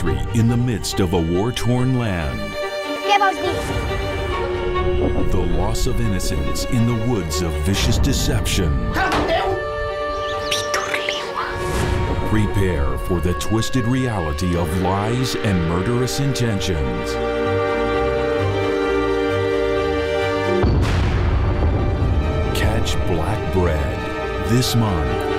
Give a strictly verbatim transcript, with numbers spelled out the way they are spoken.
country in the midst of a war-torn land. ¿Qué vos dices? The loss of innocence in the woods of vicious deception. Prepare for the twisted reality of lies and murderous intentions. Catch Black Bread this month.